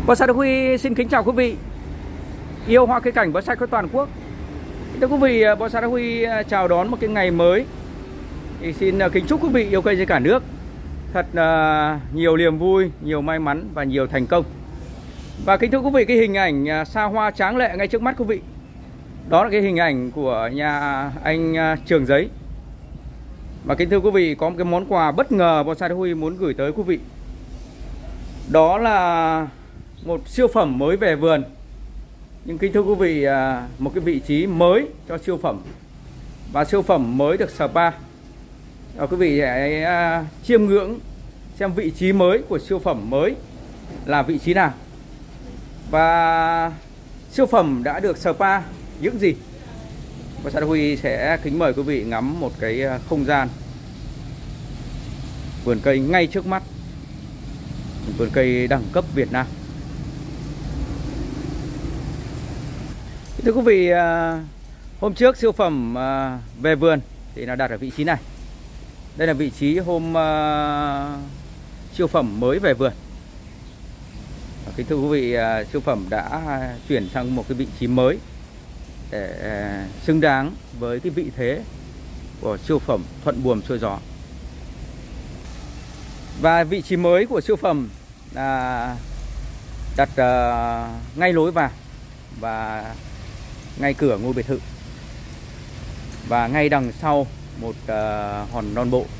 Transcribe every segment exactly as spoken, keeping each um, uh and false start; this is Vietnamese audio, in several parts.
Bonsai Đức Huy xin kính chào quý vị yêu hoa cây cảnh bonsai trên toàn quốc. Thưa quý vị, Bonsai Đức Huy chào đón một cái ngày mới. Thì xin kính chúc quý vị yêu cây trên cả nước thật uh, nhiều niềm vui, nhiều may mắn và nhiều thành công. Và kính thưa quý vị, cái hình ảnh xa hoa tráng lệ ngay trước mắt quý vị, đó là cái hình ảnh của nhà anh Trường Giấy. Và kính thưa quý vị, có một cái món quà bất ngờ Bonsai Đức Huy muốn gửi tới quý vị. Đó là một siêu phẩm mới về vườn. Nhưng kính thưa quý vị, một cái vị trí mới cho siêu phẩm. Và siêu phẩm mới được spa. Và quý vị hãy chiêm ngưỡng xem vị trí mới của siêu phẩm mới là vị trí nào. Và siêu phẩm đã được spa những gì. Bonsai Đức Huy sẽ kính mời quý vị ngắm một cái không gian vườn cây ngay trước mắt, vườn cây đẳng cấp Việt Nam. Thưa quý vị, hôm trước siêu phẩm về vườn thì nó đặt ở vị trí này. Đây là vị trí hôm siêu phẩm mới về vườn. Kính thưa quý vị, siêu phẩm đã chuyển sang một cái vị trí mới để xứng đáng với cái vị thế của siêu phẩm thuận buồm xuôi gió. Và vị trí mới của siêu phẩm là đặt uh, ngay lối vào và ngay cửa ngôi biệt thự, và ngay đằng sau một uh, hòn non bộ.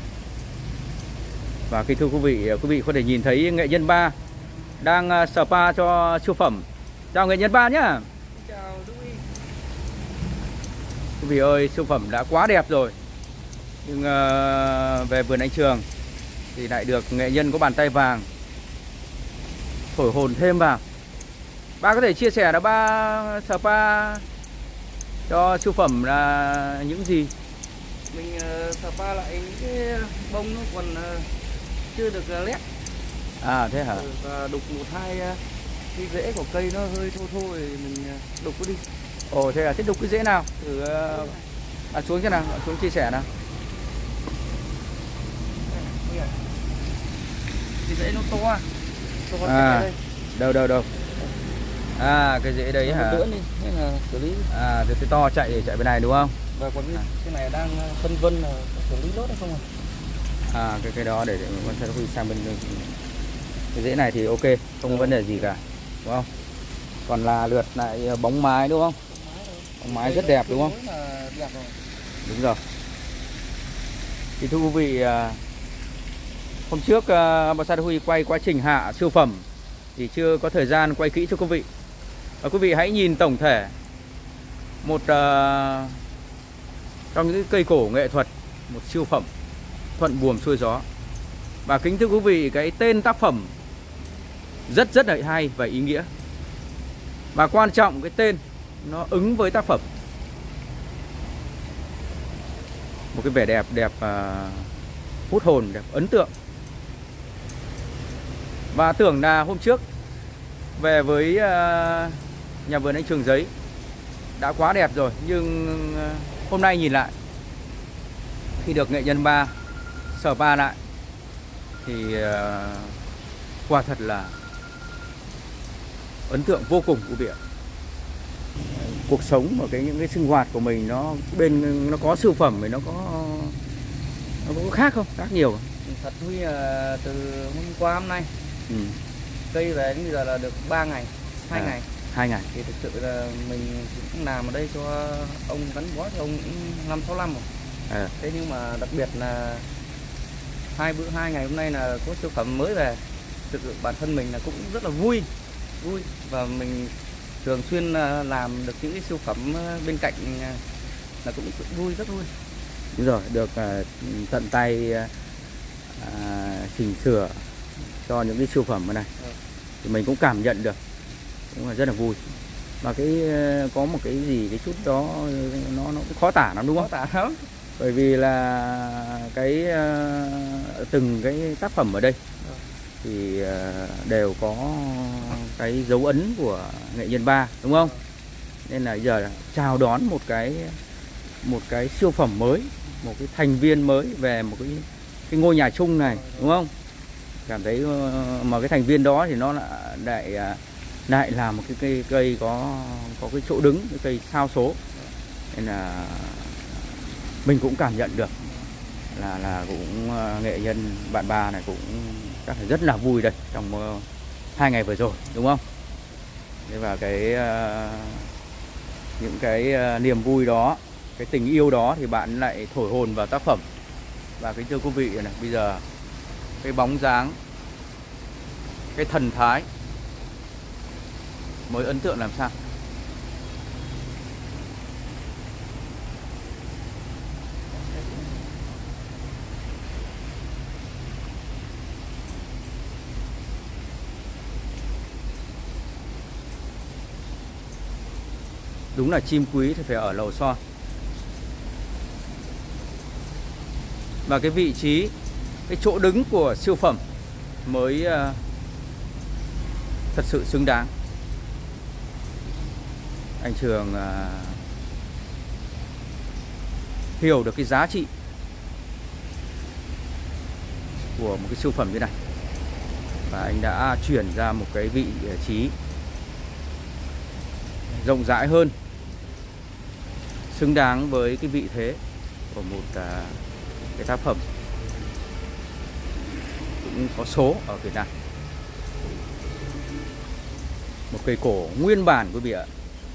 Và kính thưa quý vị, quý vị có thể nhìn thấy nghệ nhân Ba đang uh, spa cho siêu phẩm. Chào nghệ nhân Ba nhá. Chào Louis. Quý vị ơi, siêu phẩm đã quá đẹp rồi, nhưng uh, về vườn anh Trường thì lại được nghệ nhân có bàn tay vàng thổi hồn thêm vào. Ba có thể chia sẻ là ba spa cho siêu phẩm là những gì? Mình uh, spa lại những cái bông nó còn uh, chưa được uh, lép. À thế hả? Ừ, và đục một hai uh, cái rễ của cây nó hơi thô thô thì mình uh, đục nó đi. Ồ thế là thế đục cái rễ nào? Thử uh, à, xuống thế nào, à, xuống chia sẻ nào. Cái rễ nó to, to à, đây. Đâu đâu đâu. À cái rễ đấy hả? Nữa đi, nên là xử lý. À cái to chạy để chạy bên này đúng không? Và còn à. cái này đang phân vân là xử lý lốt hay không à? À cái cái đó để con sẽ huy sang bên cái rễ này thì ok, không có vấn đề gì cả, đúng không? Còn là lượt lại bóng mái đúng không? Bóng mái rất đẹp đúng không? Đẹp rồi. Đúng rồi. Thì thưa quý vị, hôm trước Bonsai Đức Huy quay quá trình hạ siêu phẩm thì chưa có thời gian quay kỹ cho quý vị. Và quý vị hãy nhìn tổng thể một uh, trong những cây cổ nghệ thuật, một siêu phẩm thuận buồm xuôi gió. Và kính thưa quý vị, cái tên tác phẩm rất rất là hay và ý nghĩa. Và quan trọng cái tên nó ứng với tác phẩm. Một cái vẻ đẹp đẹp uh, hút hồn, đẹp ấn tượng. Và tưởng là hôm trước về với uh, nhà vườn anh Trường Giấy đã quá đẹp rồi, nhưng uh, hôm nay nhìn lại, khi được nghệ nhân Ba spa lại thì uh, quả thật là ấn tượng vô cùng quý vị ạ. Cuộc sống và cái những cái sinh hoạt của mình nó bên nó có siêu phẩm thì nó có nó có khác không? Khác nhiều không? Thật Huy là từ hôm qua hôm nay ừ. cây về đến bây giờ là được ba ngày, hai à, ngày. Hai ngày. Thì thực sự là mình cũng làm ở đây cho ông gắn bó cho ông cũng năm sáu năm rồi. à. Thế nhưng mà đặc biệt là hai bữa hai ngày hôm nay là có siêu phẩm mới về. Thực sự bản thân mình là cũng rất là vui, vui và mình thường xuyên làm được những cái siêu phẩm bên cạnh là cũng vui, rất vui. Đúng rồi, được uh, tận tay uh, chỉnh sửa cho những cái siêu phẩm này ừ. Thì mình cũng cảm nhận được, cũng là rất là vui. Và cái uh, có một cái gì cái chút đó nó nó cũng khó tả lắm đúng không? Khó tả lắm. Bởi vì là cái uh, từng cái tác phẩm ở đây ừ. thì uh, đều có cái dấu ấn của nghệ nhân Ba đúng không? Nên là giờ chào đón một cái một cái siêu phẩm mới, một cái thành viên mới về một cái cái ngôi nhà chung này đúng không? cảm thấy mà cái thành viên đó thì nó lại lại là một cái cây cây có có cái chỗ đứng, cái cây sao số, nên là mình cũng cảm nhận được là là cũng nghệ nhân bạn bà này cũng chắc là rất là vui đây trong uh, hai ngày vừa rồi, đúng không? Thế và cái uh, những cái uh, niềm vui đó, cái tình yêu đó thì bạn lại thổi hồn vào tác phẩm. Và kính thưa quý vị này, bây giờ cái bóng dáng, cái thần thái mới ấn tượng làm sao. Đúng là chim quý thì phải ở lầu son. Và cái vị trí, cái chỗ đứng của siêu phẩm mới uh, thật sự xứng đáng. Anh Trường uh, hiểu được cái giá trị của một cái siêu phẩm như này, và anh đã chuyển ra một cái vị trí rộng rãi hơn, xứng đáng với cái vị thế của một uh, cái tác phẩm cũng có số ở Việt Nam. Một cây cổ nguyên bản quý vị ạ.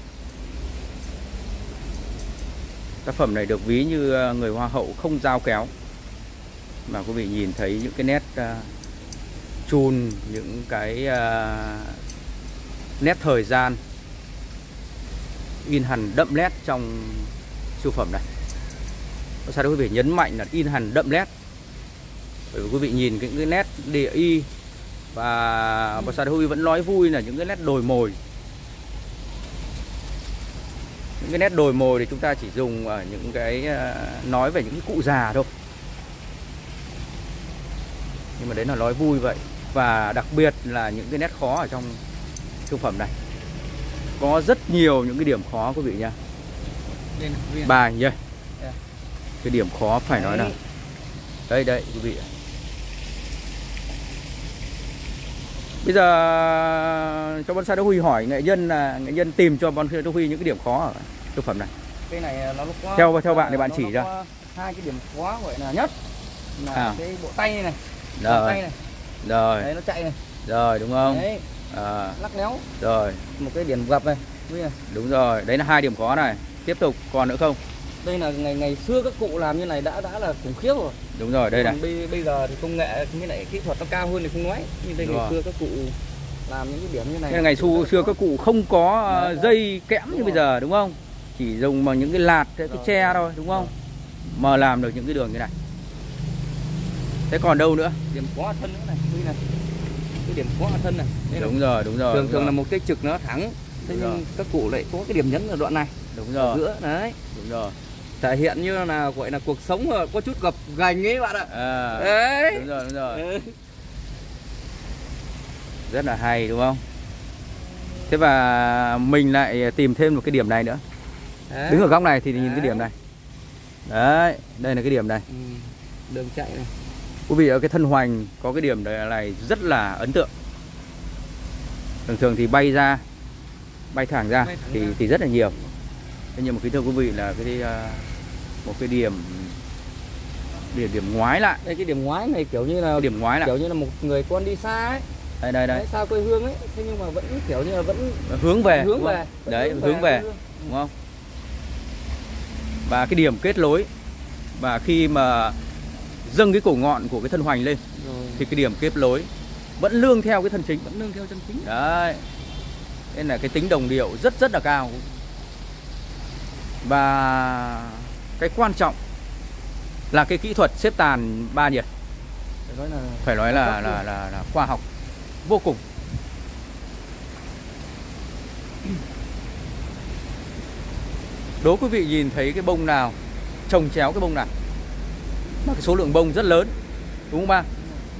Tác phẩm này được ví như người hoa hậu không dao kéo, mà quý vị nhìn thấy những cái nét uh, chun, những cái uh, nét thời gian in hằn đậm nét trong siêu phẩm này. Sao quý vị nhấn mạnh là in hằn đậm nét, bởi vì quý vị nhìn những cái nét địa y, và bà Sa Huy vẫn nói vui là những cái nét đồi mồi. Những cái nét đồi mồi thì chúng ta chỉ dùng ở những cái nói về những cái cụ già thôi, nhưng mà đấy là nói vui vậy. Và đặc biệt là những cái nét khó ở trong siêu phẩm này, có rất nhiều những cái điểm khó quý vị nha. Bài nhỉ, cái điểm khó phải nói là đây đây quý vị. Bây giờ cho Bon Sa Huy hỏi nghệ nhân là nghệ nhân tìm cho Bon Sa Huy những cái điểm khó ở siêu phẩm này. Cái này nó có, theo theo bạn thì bạn chỉ ra hai cái điểm khó gọi là nhất là à. cái bộ tay này, rồi. Bộ tay này. Rồi. Đấy, nó chạy này. Rồi đúng không? Đấy. À. Lắc léo. Rồi. Một cái điểm gập này. này. Đúng rồi, đấy là hai điểm khó này. Tiếp tục còn nữa không? Đây là ngày ngày xưa các cụ làm như này đã đã là khủng khiếp rồi. Đúng rồi, đây này. Bây, bây giờ thì công nghệ với lại kỹ thuật nó cao hơn thì không nói. Nhưng đây ngày xưa các cụ làm những cái điểm như này. Thế là ngày xưa xưa các cụ không có đấy, dây đấy. kẽm như rồi. Bây giờ đúng không? Chỉ dùng bằng những cái lạt, cái rồi, tre rồi. thôi đúng không? Rồi. Mà làm được những cái đường như này. Thế còn đâu nữa? Điểm khó thân nữa này, đây này. Cái điểm khó thân này. Đây đúng này. rồi, đúng rồi. Thường đúng thường rồi. là một cái trực nó thẳng. Thế nhưng rồi. các cụ lại có cái điểm nhấn ở đoạn này. Đúng rồi. Ở giữa đấy. Đúng rồi. Thể hiện như là gọi là cuộc sống có chút gập ghềnh ấy bạn ạ. À, đấy. Đúng rồi, đúng rồi. Ừ. Rất là hay đúng không? Thế và mình lại tìm thêm một cái điểm này nữa. Đấy. Đứng ở góc này thì đấy. nhìn cái điểm này. Đấy, đây là cái điểm này. Ừ. Đường chạy này. Quý vị ở cái thân hoành có cái điểm này rất là ấn tượng. Thường thường thì bay ra, bay thẳng ra bay thẳng thì ra. thì rất là nhiều. Thế nhưng mà kính thưa quý vị là cái một cái điểm điểm điểm ngoái lại. Đây cái điểm ngoái này kiểu như là điểm ngoái lại, kiểu như là một người con đi xa ấy. Đây đây đây. Đấy, xa quê hương ấy, thế nhưng mà vẫn kiểu như là vẫn hướng về, hướng về. Đấy, hướng, hướng về, về. đúng không? Và cái điểm kết nối, và khi mà dâng cái cổ ngọn của cái thân hoành lên rồi. Thì cái điểm kết nối vẫn lương theo cái thân chính, vẫn lương theo chân chính. Đấy. Nên là cái tính đồng điệu rất rất là cao. Và cái quan trọng là cái kỹ thuật xếp tàn ba nhiệt. Phải nói là phải nói là là, là là khoa học vô cùng. Đố quý vị nhìn thấy cái bông nào chồng chéo cái bông nào mà cái số lượng bông rất lớn, đúng không ba?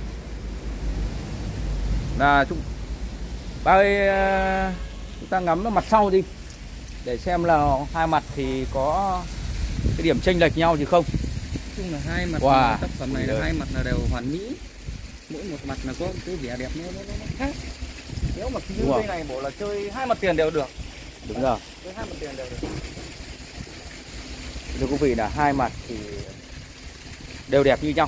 Là chúng ba ơi, chúng ta ngắm nó mặt sau đi để xem là hai mặt thì có cái điểm chênh lệch nhau gì không. Chung là hai mặt wow. tác phẩm này là hai mặt là đều hoàn mỹ, mỗi một mặt là có cái vẻ đẹp nó, nó, nó khác. Nếu mà như cây này bộ là chơi hai mặt tiền đều được. Đúng rồi. Chơi hai mặt tiền đều được. Thưa quý vị là hai mặt thì đều đẹp như nhau.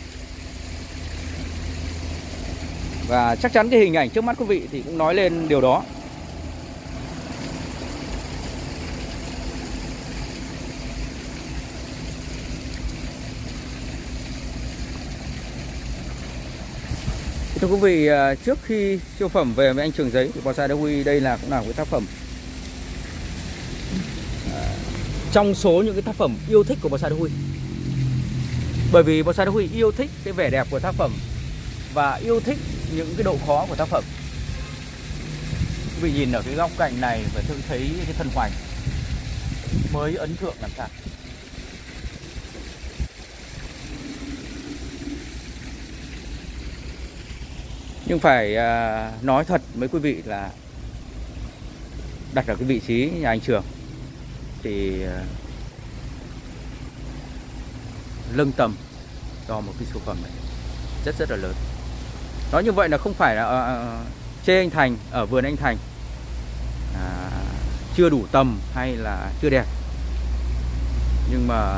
Và chắc chắn cái hình ảnh trước mắt quý vị thì cũng nói lên điều đó. Thưa quý vị, trước khi siêu phẩm về với anh Trường Giấy thì bonsai Đá Huy đây là cũng là một cái tác phẩm à, trong số những cái tác phẩm yêu thích của bonsai Đá Huy. Bởi vì bonsai Đá Huy yêu thích cái vẻ đẹp của tác phẩm và yêu thích những cái độ khó của tác phẩm. Quý vị nhìn ở cái góc cạnh này và tôi thấy cái thân hoành mới ấn tượng làm sao. Nhưng phải à, nói thật với quý vị là đặt ở cái vị trí nhà anh Trường thì à, lưng tầm cho một cái siêu phẩm này rất rất là lớn. Nói như vậy là không phải là à, chê anh Thành ở vườn anh Thành à, chưa đủ tầm hay là chưa đẹp. Nhưng mà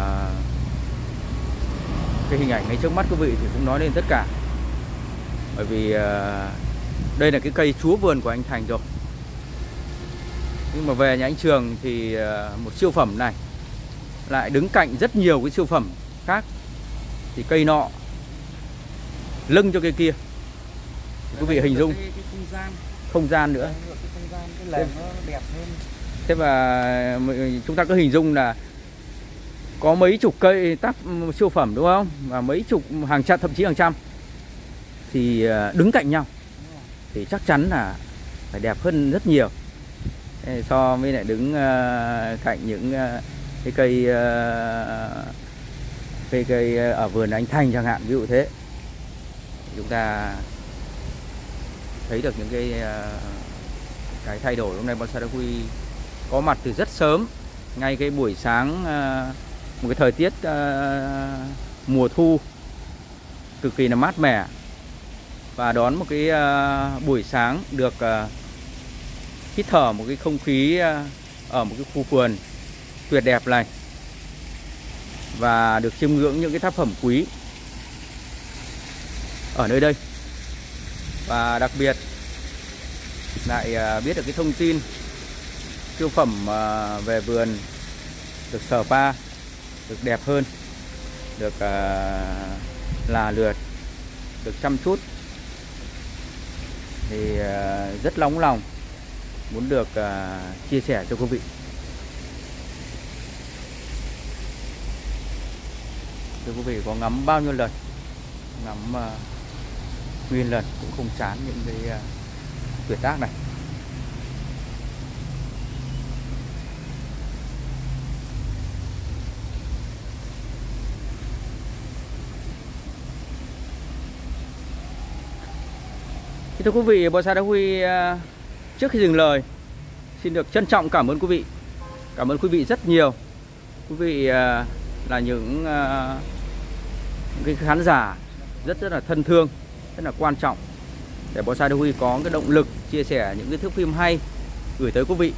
cái hình ảnh ngay trước mắt quý vị thì cũng nói lên tất cả. Bởi vì uh, đây là cái cây chúa vườn của anh Thành rồi. Nhưng mà về nhà anh Trường thì uh, một siêu phẩm này lại đứng cạnh rất nhiều cái siêu phẩm khác. Thì cây nọ lưng cho cây kia. Quý vị hình dung cái, cái không gian, không gian nữa. cái không gian, cái lèn nó đẹp hơn. Thế mà chúng ta cứ hình dung là có mấy chục cây tác siêu phẩm đúng không? Và mấy chục, hàng trăm, thậm chí hàng trăm thì đứng cạnh nhau thì chắc chắn là phải đẹp hơn rất nhiều so với lại đứng cạnh những cái cây cây cây ở vườn anh Thành chẳng hạn, ví dụ thế. Chúng ta thấy được những cái cái thay đổi. Hôm nay bonsai Đá Huy có mặt từ rất sớm, ngay cái buổi sáng, một cái thời tiết mùa thu cực kỳ là mát mẻ, và đón một cái uh, buổi sáng được uh, hít thở một cái không khí uh, ở một cái khu vườn tuyệt đẹp này, và được chiêm ngưỡng những cái tác phẩm quý ở nơi đây. Và đặc biệt lại uh, biết được cái thông tin siêu phẩm uh, về vườn được spa, được đẹp hơn, được uh, là lượt, được chăm chút, thì uh, rất nóng lòng muốn được uh, chia sẻ cho quý vị. Thưa quý vị, có ngắm bao nhiêu lần, ngắm uh, nguyên lần cũng không chán những cái uh, tuyệt tác này. Thưa quý vị, bonsai Đá Huy trước khi dừng lời xin được trân trọng cảm ơn quý vị. Cảm ơn quý vị rất nhiều. Quý vị là những, những cái khán giả rất rất là thân thương, rất là quan trọng để bonsai Đá Huy có cái động lực chia sẻ những cái thước phim hay gửi tới quý vị.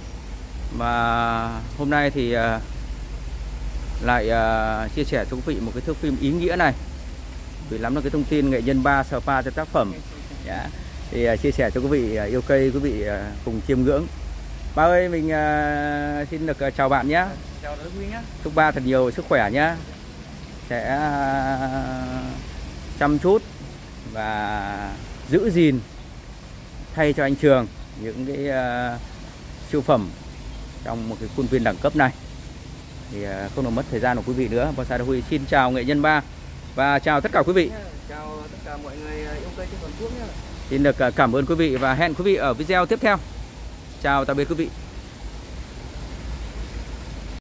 Và hôm nay thì lại chia sẻ cho quý vị một cái thước phim ý nghĩa này, gửi lắm là cái thông tin nghệ nhân ba spa cho tác phẩm. Yeah. Thì uh, chia sẻ cho quý vị uh, yêu cây, quý vị uh, cùng chiêm ngưỡng. Ba ơi, mình uh, xin được uh, chào bạn nhé. Chào Đá Huy nhé. Chúc ba thật nhiều sức khỏe nhé. Sẽ uh, chăm chút và giữ gìn thay cho anh Trường những cái uh, siêu phẩm trong một cái khuôn viên đẳng cấp này. Thì uh, không được mất thời gian của quý vị nữa, bonsai Đá Huy xin chào nghệ nhân ba và chào tất cả quý vị. Chào tất cả mọi người yêu cây trên toàn quốc nhé. Xin được cảm ơn quý vị và hẹn quý vị ở video tiếp theo. Chào tạm biệt quý vị.